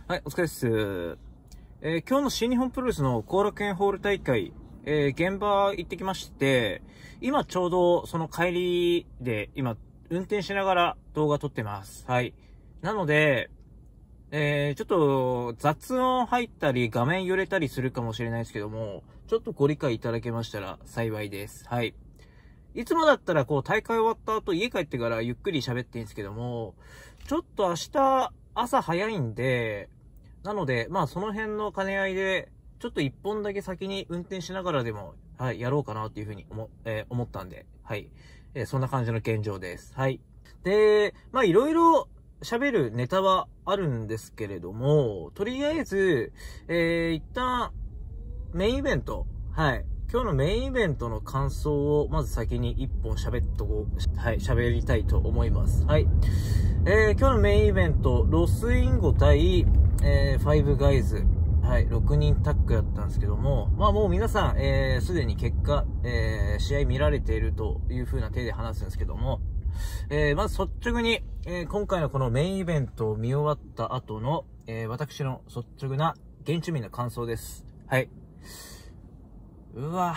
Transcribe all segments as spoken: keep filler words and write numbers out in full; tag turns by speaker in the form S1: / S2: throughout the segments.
S1: はい、お疲れっす。えー今日の新日本プロレスの後楽園ホール大会、えー現場行ってきまして、今ちょうどその帰りで、今、運転しながら動画撮ってます。はい。なので、えーちょっと雑音入ったり、画面揺れたりするかもしれないですけども、ちょっとご理解いただけましたら幸いです。はい。いつもだったらこう大会終わった後家帰ってからゆっくり喋っていいんですけども、ちょっと明日朝早いんで、なので、まあその辺の兼ね合いで、ちょっと一本だけ先に運転しながらでも、はい、やろうかなっていうふうに思、えー思ったんで、はい。えーそんな感じの現状です。はい。で、まあいろいろ喋るネタはあるんですけれども、とりあえず、えー一旦メインイベント、はい。今日のメインイベントの感想をまず先に一本喋っとこう、はい、喋りたいと思います。はい。えー、今日のメインイベント、ロスインゴ対、えー、ファイブガイズ。はい、ろくにんタッグだったんですけども、まあもう皆さん、えー、すでに結果、えー、試合見られているという風な手で話すんですけども、えー、まず率直に、えー、今回のこのメインイベントを見終わった後の、えー、私の率直な現地民の感想です。はい。うわ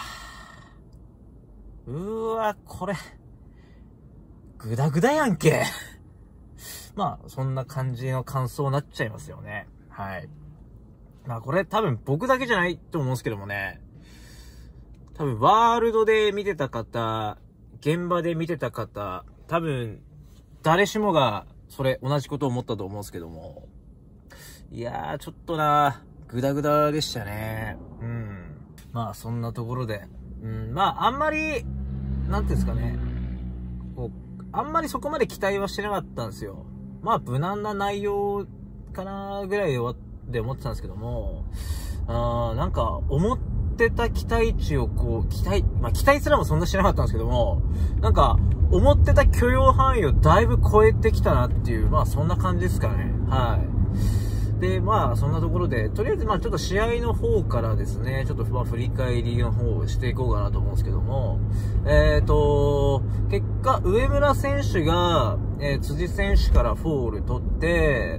S1: うわこれ、ぐだぐだやんけ。まあ、そんな感じの感想になっちゃいますよね。はい。まあ、これ多分僕だけじゃないと思うんですけどもね。多分、ワールドで見てた方、現場で見てた方、多分、誰しもが、それ、同じことを思ったと思うんですけども。いやー、ちょっとな、ぐだぐだでしたね。うん。まあ、そんなところで。うん、まあ、あんまり、なんていうんですかね。こう、あんまりそこまで期待はしてなかったんですよ。まあ、無難な内容かなぐらいで思ってたんですけども、あーなんか、思ってた期待値をこう、期待、まあ、期待すらもそんなしてなかったんですけども、なんか、思ってた許容範囲をだいぶ超えてきたなっていう、まあ、そんな感じですかね。はい。で、まあ、そんなところで、とりあえず、まあ、ちょっと試合の方からですね、ちょっと、まあ、振り返りの方をしていこうかなと思うんですけども、えーと、結果、上村選手が、えー、辻選手からフォール取って、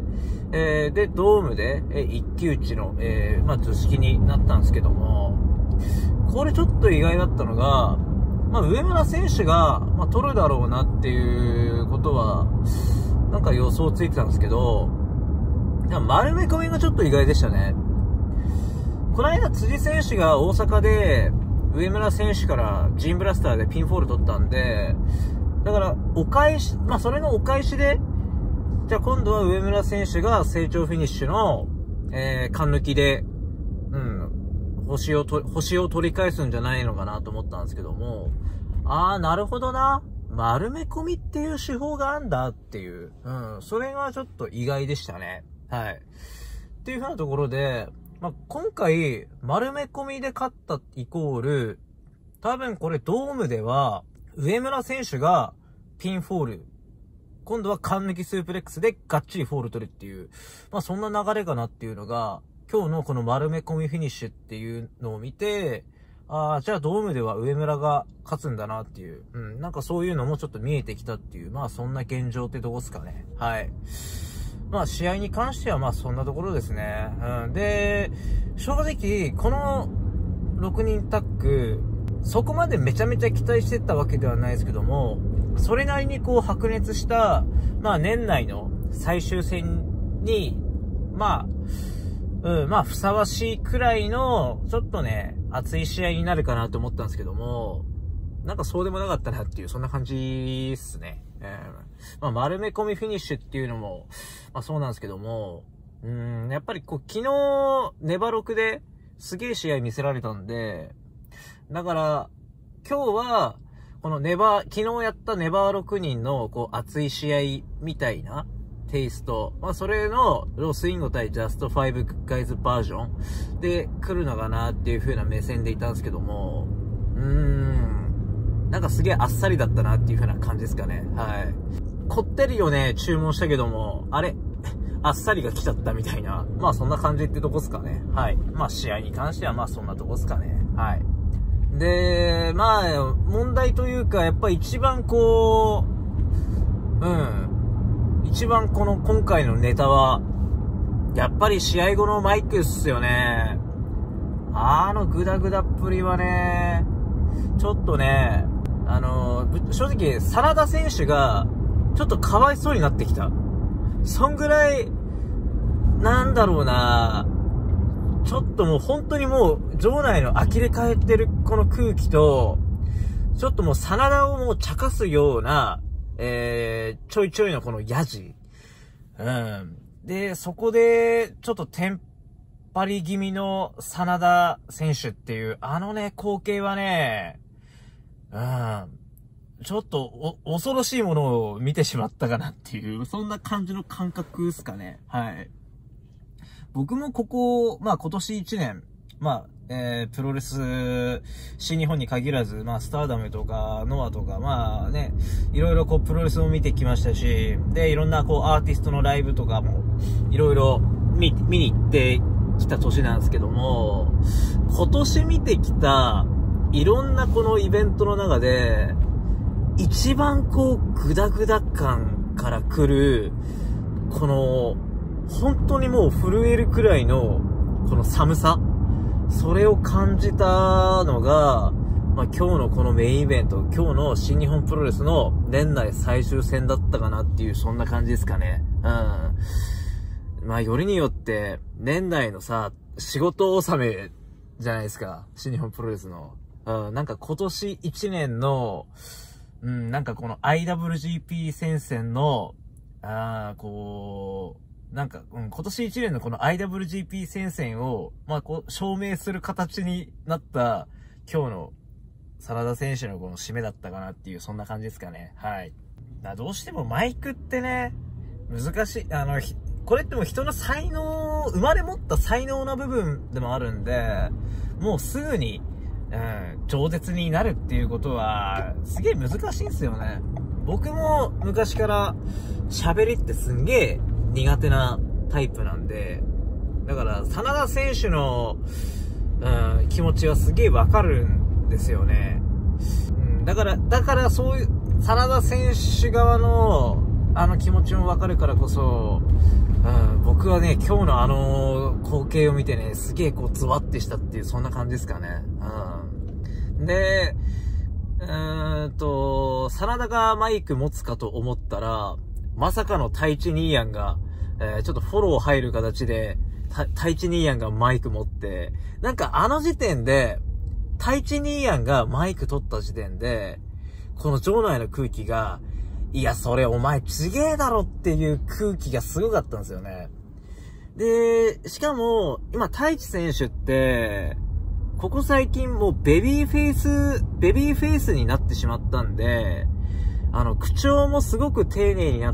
S1: えー、で、ドームで、えー、一騎打ちの、えー、まあ、図式になったんですけども、これちょっと意外だったのが、まあ、上村選手が、まあ、取るだろうなっていうことは、なんか予想ついてたんですけど、丸め込みがちょっと意外でしたね。この間辻選手が大阪で上村選手からジンブラスターでピンフォール取ったんで、だからお返し、まあそれのお返しで、じゃあ今度は上村選手が成長フィニッシュの、えー、勘抜きで、うん、星をと、星を取り返すんじゃないのかなと思ったんですけども、あーなるほどな。丸め込みっていう手法があんだっていう、うん、それがちょっと意外でしたね。はい。っていう風なところで、まあ、今回、丸め込みで勝ったイコール、多分これドームでは、上村選手がピンフォール、今度は勘抜きスープレックスでがっちりフォール取るっていう、まあそんな流れかなっていうのが、今日のこの丸め込みフィニッシュっていうのを見て、ああ、じゃあドームでは上村が勝つんだなっていう、うん、なんかそういうのもちょっと見えてきたっていう、まあそんな現状ってどこっすかね。はい。まあ試合に関してはまあそんなところですね。うん。で、正直、このろくにんタッグ、そこまでめちゃめちゃ期待してたわけではないですけども、それなりにこう白熱した、まあ年内の最終戦に、まあ、うん、まあふさわしいくらいの、ちょっとね、熱い試合になるかなと思ったんですけども、なんかそうでもなかったなっていう、そんな感じっすね。えー、まあ丸め込みフィニッシュっていうのも、まあそうなんですけども、うーん、やっぱりこう昨日、ネバろくですげえ試合見せられたんで、だから、今日は、このネバー、昨日やったネバーろくにんのこう熱い試合みたいなテイスト、まあそれのロスインゴ対ジャストファイブガイズバージョンで来るのかなっていう風な目線でいたんですけども、うーん、なんかすげえあっさりだったなっていう風な感じですかね。はい。こってりをね、注文したけども、あれあっさりが来ちゃったみたいな。まあそんな感じってとこっすかね。はい。まあ試合に関してはまあそんなとこっすかね。はい。で、まあ、問題というか、やっぱ一番こう、うん。一番この今回のネタは、 やっぱり試合後のマイクっすよね。あのグダグダっぷりはね、ちょっとね、あのー、正直、真田選手が、ちょっとかわいそうになってきた。そんぐらい、なんだろうな、ちょっともう本当にもう、場内の呆れ返ってるこの空気と、ちょっともう真田をもう茶化すような、えー、ちょいちょいのこのヤジ。うん。で、そこで、ちょっとテンパり気味の真田選手っていう、あのね、光景はね、うん。ちょっとお、恐ろしいものを見てしまったかなっていう、そんな感じの感覚ですかね。はい。僕もここ、まあ今年いちねん、まあ、えー、プロレス、新日本に限らず、まあスターダムとか、ノアとか、まあね、いろいろこうプロレスを見てきましたし、で、いろんなこうアーティストのライブとかも、いろいろ見、見に行ってきた年なんですけども、今年見てきた、いろんなこのイベントの中で、一番こう、グダグダ感から来る、この、本当にもう震えるくらいの、この寒さ、それを感じたのが、まあ、今日のこのメインイベント、今日の新日本プロレスの年内最終戦だったかなっていう、そんな感じですかね。うん。まあ、よりによって、年内のさ、仕事納めじゃないですか。新日本プロレスの。うん、なんか今年いちねんの、うん、なんかこの アイダブリュージーピー 戦線の、あー、こう、なんか、うん、今年いちねんのこの アイダブリュージーピー 戦線を、まあこう、証明する形になった今日の真田選手のこの締めだったかなっていう、そんな感じですかね。はい。だどうしてもマイクってね、難しい、あの、これってもう人の才能、生まれ持った才能な部分でもあるんで、もうすぐに、うん、饒舌になるっていうことは、すげえ難しいんですよね。僕も昔から喋りってすんげえ苦手なタイプなんで、だから、真田選手の、うん、気持ちはすげえわかるんですよね。うん、だから、だからそういう、真田選手側の、あの気持ちもわかるからこそ、うん、僕はね、今日のあの光景を見てね、すげえこうズワってしたっていう、そんな感じですかね。うん。で、うーんと、真田がマイク持つかと思ったら、まさかのタイチニーヤンが、えー、ちょっとフォロー入る形で、タ, タイチニーヤンがマイク持って、なんかあの時点で、タイチニーヤンがマイク取った時点で、この場内の空気が、いや、それお前ちげえだろっていう空気がすごかったんですよね。で、しかも、今、太一選手って、ここ最近もうベビーフェイス、ベビーフェイスになってしまったんで、あの、口調もすごく丁寧になって、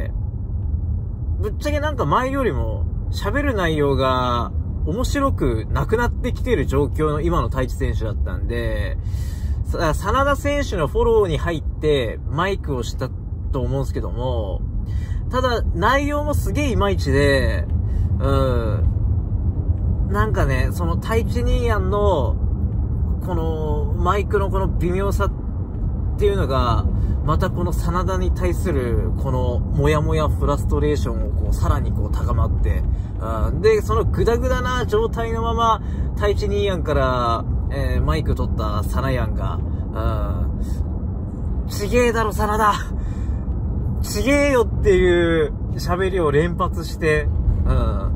S1: ぶっちゃけなんか前よりも喋る内容が面白くなくなってきてる状況の今の太一選手だったんで、真田選手のフォローに入ってマイクをしたと思うんですけども、ただ内容もすげえいまいちで、うん、なんかね、そのタイチニーヤンのこのマイクのこの微妙さっていうのが、またこの真田に対するこのモヤモヤフラストレーションをこうさらにこう高まって、うん、で、そのグダグダな状態のままタイチニーヤンから、えー、マイク取ったサナヤンが、うん、ちげえだろサナダちげえよっていう喋りを連発して、うん、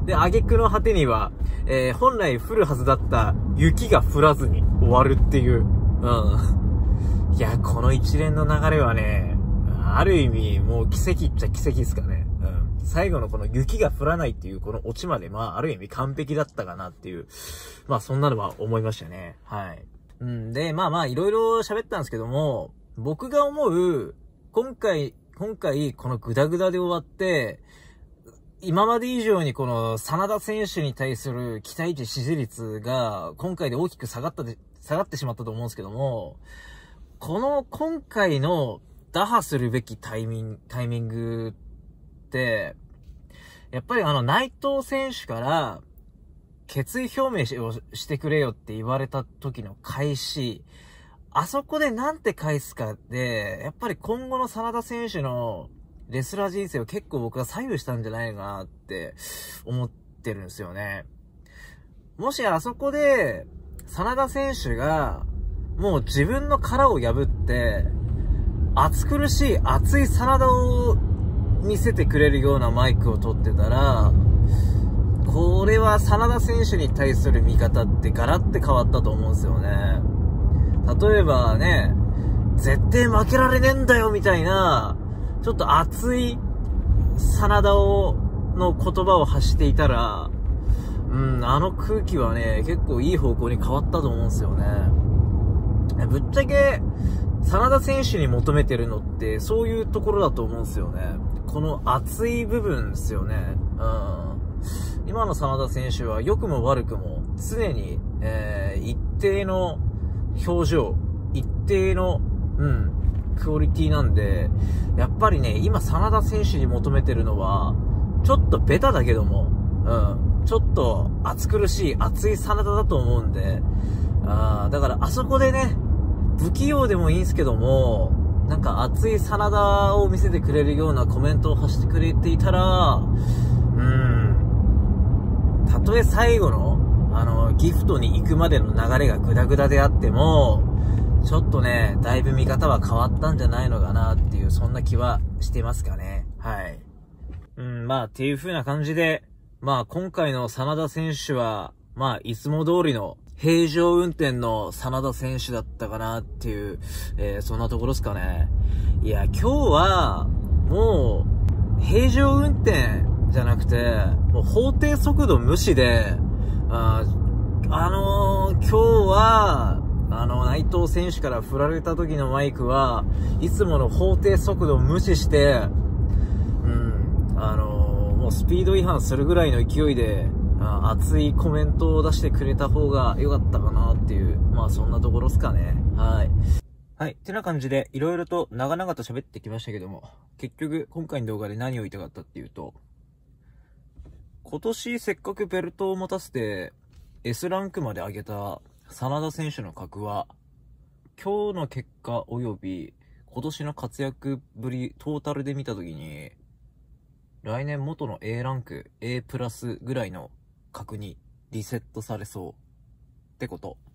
S1: で、挙句の果てには、えー、本来降るはずだった雪が降らずに終わるっていう、うん。いや、この一連の流れはね、ある意味もう奇跡っちゃ奇跡ですかね。うん。最後のこの雪が降らないっていうこのオチまで、まあ、ある意味完璧だったかなっていう、まあ、そんなのは思いましたね。はい。うん。で、まあまあ、いろいろ喋ったんですけども、僕が思う、今回、今回、このグダグダで終わって、今まで以上にこの、真田選手に対する期待値支持率が、今回で大きく下がったで、下がってしまったと思うんですけども、この、今回の打破するべきタイミング、タイミングって、やっぱりあの、内藤選手から、決意表明をしてくれよって言われた時の開始、あそこでなんて返すかで、やっぱり今後の真田選手のレスラー人生を結構僕は左右したんじゃないかなって思ってってるんですよね。もしあそこで、真田選手が、もう自分の殻を破って、暑苦しい熱い真田を見せてくれるようなマイクを取ってたら、これは真田選手に対する見方ってガラッて変わったと思うんですよね。例えばね、絶対負けられねえんだよみたいな、ちょっと熱い真田を、の言葉を発していたら、うん、あの空気はね、結構いい方向に変わったと思うんですよね。ぶっちゃけ、真田選手に求めてるのって、そういうところだと思うんですよね。この熱い部分ですよね。うん。今の真田選手は良くも悪くも、常に、えー、一定の表情、一定の、うん、クオリティなんで、やっぱりね、今真田選手に求めてるのは、ちょっとベタだけども、うん、ちょっと暑苦しい、熱い真田だと思うんで、あーだからあそこでね、不器用でもいいんすけども、なんか熱い真田を見せてくれるようなコメントを発してくれていたら、うーん、たとえ最後の、あの、ギフトに行くまでの流れがグダグダであっても、ちょっとね、だいぶ見方は変わったんじゃないのかなっていう、そんな気はしてますかね。はい。うん、まあ、っていう風な感じで、まあ、今回の真田選手は、まあ、いつも通りの平常運転の真田選手だったかなっていう、えー、そんなところですかね。いや、今日は、もう、平常運転じゃなくて、もう法定速度無視で、あ、あのー、今日は、あの、内藤選手から振られた時のマイクは、いつもの法定速度を無視して、うん、あのー、もうスピード違反するぐらいの勢いで、あ熱いコメントを出してくれた方が良かったかなっていう、まあそんなところっすかね。はい。はい。ってな感じで、いろいろと長々と喋ってきましたけども、結局、今回の動画で何を言いたかったっていうと、今年せっかくベルトを持たせて、S ランクまで上げた真田選手の格は、今日の結果及び今年の活躍ぶりトータルで見たときに、来年元の A ランク、A プラスぐらいの格にリセットされそうってこと。